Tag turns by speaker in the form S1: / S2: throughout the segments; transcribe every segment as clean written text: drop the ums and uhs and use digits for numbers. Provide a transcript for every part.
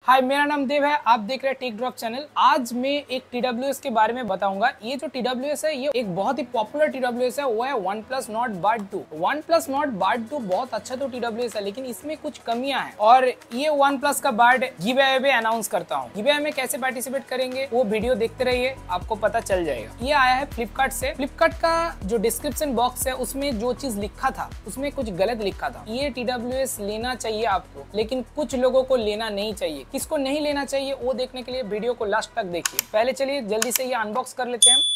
S1: हाय, मेरा नाम देव है। आप देख रहे हैं टेक ड्रॉप चैनल। आज मैं एक TWS के बारे में बताऊंगा। ये जो TWS है ये एक बहुत ही पॉपुलर TWS है, वो है OnePlus Nord Bud 2। OnePlus Nord Bud 2 बहुत अच्छा तो TWS है, लेकिन इसमें कुछ कमियां हैं और ये OnePlus का Bud गिवअवे में अनाउंस करता हूँ। गिवअवे में कैसे पार्टिसिपेट करेंगे वो वीडियो देखते रहिए, आपको पता चल जाएगा। ये आया है फ्लिपकार्ट से। फ्लिपकार्ट का जो डिस्क्रिप्शन बॉक्स है उसमें जो चीज लिखा था उसमें कुछ गलत लिखा था। ये TWS लेना चाहिए आपको, लेकिन कुछ लोगों को लेना नहीं चाहिए। किसको नहीं लेना चाहिए वो देखने के लिए वीडियो को लास्ट तक देखिए। पहले चलिए जल्दी से ये अनबॉक्स कर लेते हैं।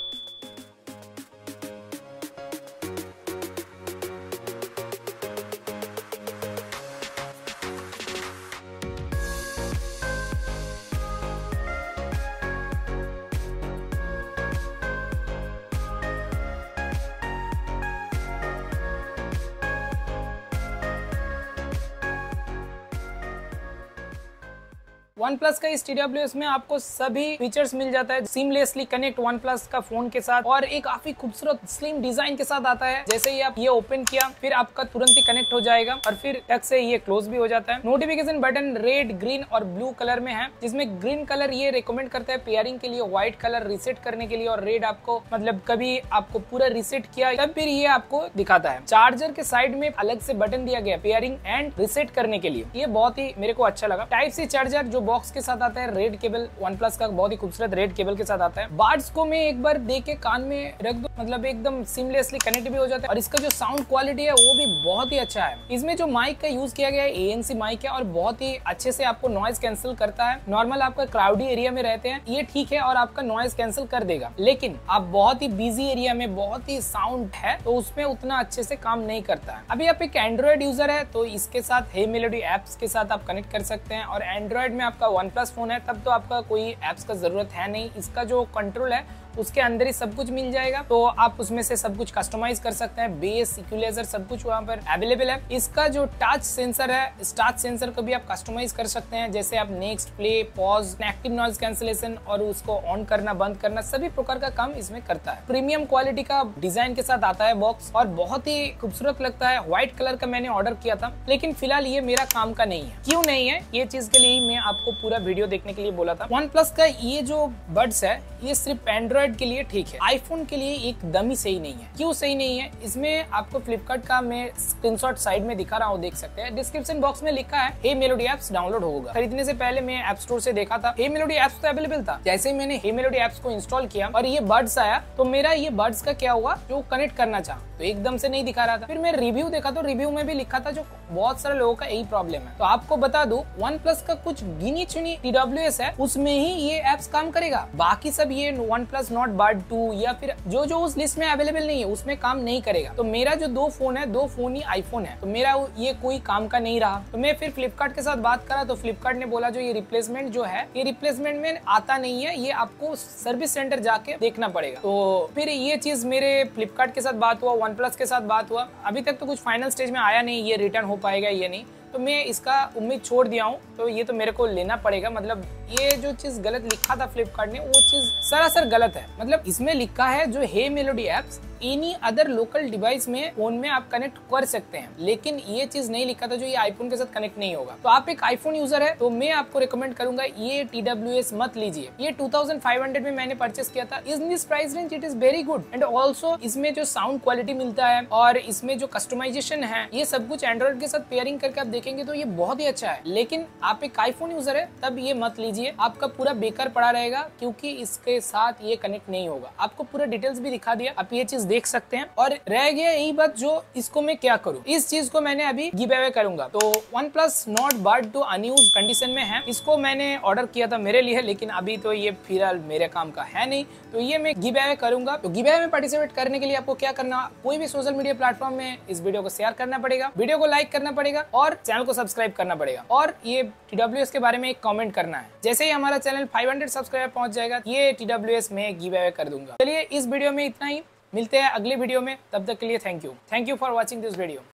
S1: OnePlus का इस TWS में आपको सभी फीचर्स मिल जाता है। सीमलेसली कनेक्ट OnePlus का फोन के साथ और एक काफी खूबसूरत स्लिम डिजाइन के साथ आता है। जैसे ही आप ये ओपन किया फिर आपका तुरंत ही कनेक्ट हो जाएगा और फिर टच से ये क्लोज भी हो जाता है। नोटिफिकेशन बटन रेड, ग्रीन और ब्लू कलर में है, जिसमें ग्रीन कलर ये रिकमेंड करता है पेयरिंग के लिए, व्हाइट कलर रिसेट करने के लिए और रेड आपको मतलब कभी आपको पूरा रिसेट किया तब फिर ये आपको दिखाता है। चार्जर के साइड में अलग से बटन दिया गया पेयरिंग एंड रिसेट करने के लिए, ये बहुत ही मेरे को अच्छा लगा। टाइप सी चार्जर जो बॉक्स के साथ आता है, रेड केबल OnePlus का बहुत ही खूबसूरत रेड केबल के साथ आता है। बड्स को मैं एक बार दे के कान में रख दूं, मतलब एकदम सीमलेसली कनेक्ट भी हो जाता है और इसका जो साउंड क्वालिटी है वो भी बहुत ही अच्छा है। इसमें जो माइक का यूज किया गया है ANC माइक है और बहुत ही अच्छे से आपको नॉइज कैंसिल करता है। नॉर्मल आपका क्राउडी एरिया में रहते हैं ये ठीक है और आपका नॉइज कैंसिल कर देगा, लेकिन आप बहुत ही बिजी एरिया में बहुत ही साउंड है तो उसमें उतना अच्छे से काम नहीं करता है। अभी आप एक एंड्रॉइड यूजर है तो इसके साथ हे मेलोडी एप्स के साथ आप कनेक्ट कर सकते हैं और एंड्रॉइड में आपका OnePlus फोन है तब तो आपका कोई एप्स का जरूरत है नहीं। इसका जो कंट्रोल है उसके अंदर ही सब कुछ मिल जाएगा, तो आप उसमें से सब कुछ कस्टमाइज कर सकते हैं। बेस, इक्वलाइजर सब कुछ वहाँ पर अवेलेबल है। इसका जो टच सेंसर है, इस टच सेंसर को भी आप कस्टमाइज कर सकते हैं, जैसे आप next, play, pause, active noise cancellation और उसको ऑन करना बंद करना सभी प्रकार का काम इसमें करता है। प्रीमियम क्वालिटी का डिजाइन के साथ आता है बॉक्स और बहुत ही खूबसूरत लगता है। व्हाइट कलर का मैंने ऑर्डर किया था, लेकिन फिलहाल ये मेरा काम का नहीं है। क्यों नहीं है, ये चीज के लिए मैं आपको पूरा वीडियो देखने के लिए बोला था। OnePlus का ये जो बड्स है ये सिर्फ एंड्रॉइड के लिए ठीक है, आईफोन के लिए एकदम ही सही नहीं है। क्यों सही नहीं है, इसमें आपको फ्लिपकार्ट का मैं स्क्रीनशॉट साइड में दिखा रहा हूँ, देख सकते हैं। डिस्क्रिप्शन बॉक्स में लिखा है हे मेलोडी एप्स डाउनलोड होगा। खरीदने से पहले मैं ऐप स्टोर से देखा था, हे मेलोडी एप्स तो अवेलेबल था। जैसे ही मैंने हे मेलोडी एप्स को इंस्टॉल किया और ये बड्स आया तो मेरा ये बड्स का क्या हुआ, जो कनेक्ट करना चाहा तो एकदम से नहीं दिखा रहा था। फिर मैं रिव्यू देखा तो रिव्यू में भी लिखा था जो बहुत सारे लोगों का यही प्रॉब्लम है। तो आपको बता दूं OnePlus का कुछ गिनी चुनी TWS है उसमें ही ये एप्स काम करेगा, बाकी सब ये OnePlus Nord Bud 2 या फिर जो उस लिस्ट में अवेलेबल नहीं है उसमें काम नहीं करेगा। तो मेरा जो दो फोन है, दो फोन ही आईफोन है, तो मेरा ये कोई काम का नहीं रहा। तो मैं फिर फ्लिपकार्ट के साथ बात करा तो फ्लिपकार्ट ने बोला जो ये रिप्लेसमेंट जो है ये रिप्लेसमेंट में आता नहीं है, ये आपको सर्विस सेंटर जाके देखना पड़ेगा। तो फिर ये चीज मेरे फ्लिपकार्ट के साथ बात हुआ, OnePlus के साथ बात हुआ, अभी तक तो कुछ फाइनल स्टेज में आया नहीं ये रिटर्न हो पाएगा ये नहीं, तो मैं इसका उम्मीद छोड़ दिया हूँ। तो ये तो मेरे को लेना पड़ेगा। मतलब ये जो चीज गलत लिखा था फ्लिपकार्ट ने वो चीज सरासर गलत है। मतलब इसमें लिखा है जो Hey Melody apps any other local device में फोन में आप कनेक्ट कर सकते हैं, लेकिन ये चीज नहीं लिखा था जो ये आईफोन के साथ कनेक्ट नहीं होगा। तो आप एक आईफोन यूजर है तो मैं आपको रिकमेंड करूंगा ये TWS मत लीजिए। ये 2500 में मैंने परचेस किया था। In this price range it is very good and also इसमें जो साउंड क्वालिटी मिलता है और इसमें जो कस्टमाइजेशन है ये सब कुछ एंड्रॉइड के साथ पेयरिंग करके आप देखेंगे तो ये बहुत ही अच्छा है। लेकिन आप एक आईफोन यूजर है तब ये मत लीजिए, आपका पूरा बेकार पड़ा रहेगा क्योंकि इसके साथ ये कनेक्ट नहीं होगा। आपको पूरा डिटेल्स भी दिखा दिया, आप ये चीज देख सकते हैं। और रह गया यही बात जो इसको मैं क्या करूं, इस चीज को मैंने अभी गिव अवे करूंगा। तो OnePlus Nord Bud 2 unused condition में है, इसको मैंने ऑर्डर किया था मेरे लिए, लेकिन अभी तो ये फिलहाल मेरे काम का है नहीं, तो ये मैं गिव अवे करूंगा। तो गिव अवे में पार्टिसिपेट करने के लिए आपको क्या करना, कोई भी सोशल मीडिया प्लेटफॉर्म में इस वीडियो को शेयर करना पड़ेगा, वीडियो को लाइक करना पड़ेगा और चैनल को सब्सक्राइब करना पड़ेगा और ये TWS के बारे में एक कमेंट करना है। जैसे ही हमारा चैनल 500 सब्सक्राइबर पहुंच जाएगा ये TWS में गिव अवे कर दूंगा। चलिए इस वीडियो में इतना ही, मिलते हैं अगले वीडियो में, तब तक के लिए thank you for watching this video.